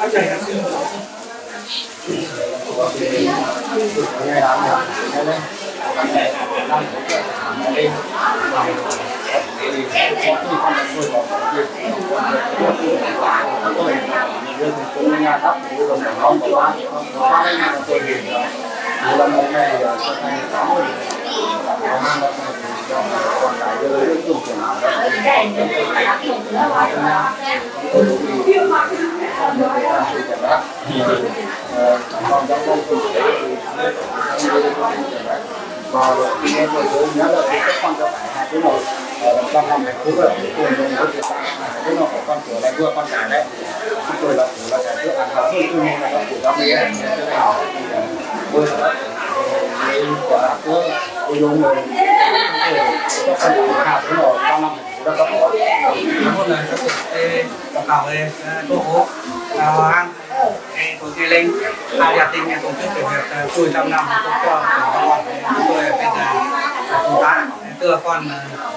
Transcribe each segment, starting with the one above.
Và khi em tôi nhớ là các con cháu phải hai cái nồi trong lòng thành phố rồi cùng dùng với việc cái nồi của con cửa này vừa con cái đấy chúng tôi là cái nước ăn hơn tôi nên là con của nó bia này cho nên vừa nữa nên quả tôi dùng người các con hạt cái nồi trong lòng thành phố đó có một lần bảo vệ cô ăn tổ chức lên hai gia đình tổ chức việc tuổi trăm năm cũng cho con chúng tôi bây giờ công tác đưa con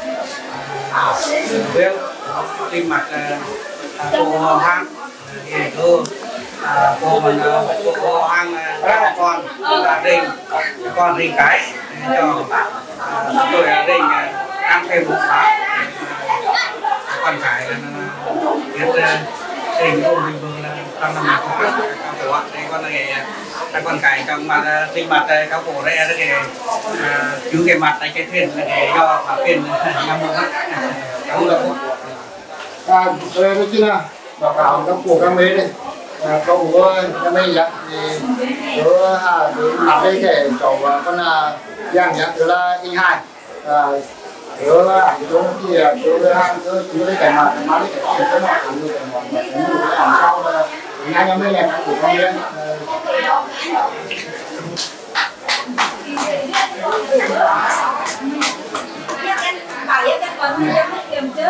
viết trên mặt cô hang thì cô mình cô hang con gia đình con rình cái cho chúng tôi rình ăn thêm một phát con cái biết rình cô mình vừa là trong năm này có các cổ đây con này các con cái trong mặt trên mặt các cổ đây là cái chú cái mặt này cái thuyền để do mà thuyền năm mươi các đây cái chứ nào báo cáo các cổ các mấy đây có bố các mấy vậy thì đó mặt đây thể chỗ con giang nhá đó là y hai đó ảnh chỗ thì chỗ hàng chỗ chú lấy cái mặt đấy cái mặt ảnh được cái mặt cái ảnh sau là ngay trong đây là của con lên bảo với các con kiểm trước.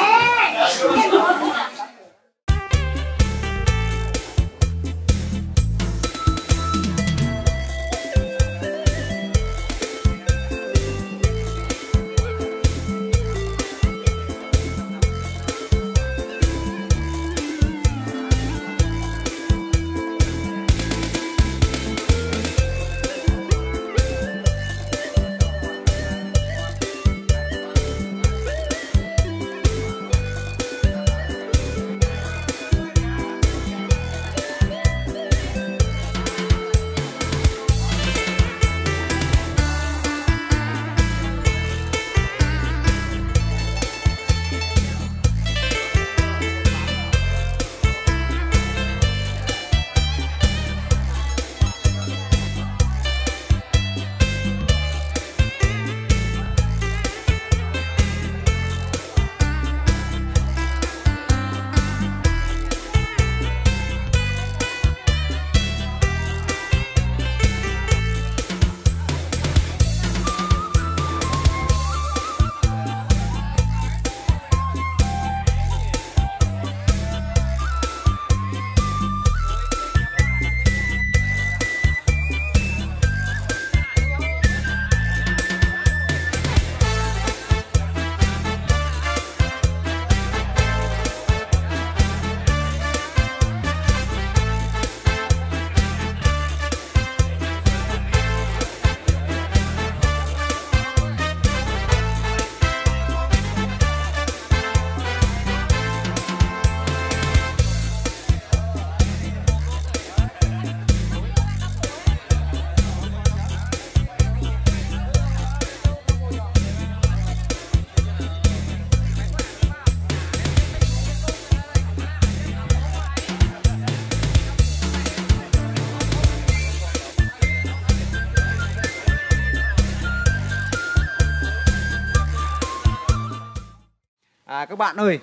Các bạn ơi,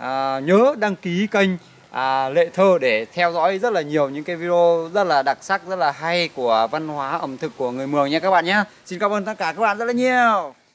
nhớ đăng ký kênh Lệ Thơ để theo dõi rất là nhiều những cái video rất là đặc sắc, rất là hay của văn hóa ẩm thực của người Mường nha các bạn nhé. Xin cảm ơn tất cả các bạn rất là nhiều.